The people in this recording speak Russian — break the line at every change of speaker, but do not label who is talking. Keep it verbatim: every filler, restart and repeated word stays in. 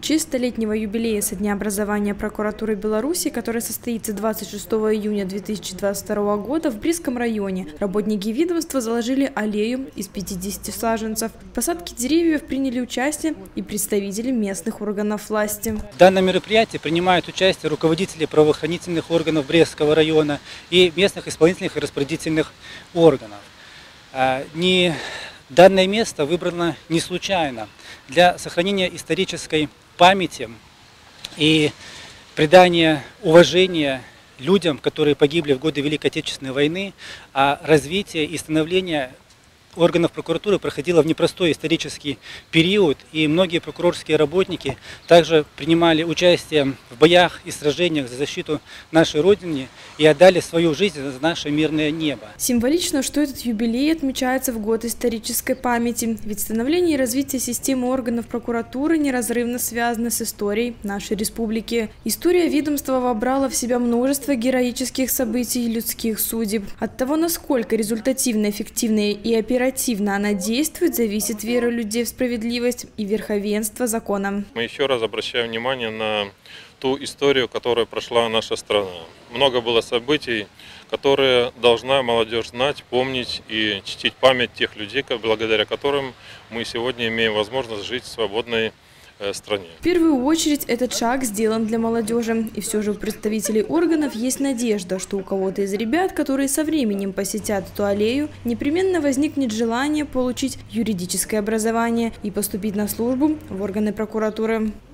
В честь столетнего юбилея со дня образования прокуратуры Беларуси, который состоится двадцать шестого июня две тысячи двадцать второго года, в Брестском районе работники ведомства заложили аллею из пятидесяти саженцев. В посадке деревьев приняли участие и представители местных органов власти.
В данном мероприятии принимают участие руководители правоохранительных органов Брестского района и местных исполнительных и распорядительных органов. Не, данное место выбрано не случайно. Для сохранения исторической памяти и придания уважения людям, которые погибли в годы Великой Отечественной войны, а развитие и становление органов прокуратуры проходило в непростой исторический период, и многие прокурорские работники также принимали участие в боях и сражениях за защиту нашей Родины и отдали свою жизнь за наше мирное небо.
Символично, что этот юбилей отмечается в год исторической памяти, ведь становление и развитие системы органов прокуратуры неразрывно связаны с историей нашей республики. История ведомства вобрала в себя множество героических событий и людских судеб. От того, насколько результативно, эффективно и оперативно Оперативно она действует, зависит вера людей в справедливость и верховенство закона.
Мы еще раз обращаем внимание на ту историю, которую прошла наша страна. Много было событий, которые должна молодежь знать, помнить и чтить память тех людей, благодаря которым мы сегодня имеем возможность жить в свободной стране.
В первую очередь этот шаг сделан для молодежи. И все же у представителей органов есть надежда, что у кого-то из ребят, которые со временем посетят эту аллею, непременно возникнет желание получить юридическое образование и поступить на службу в органы прокуратуры.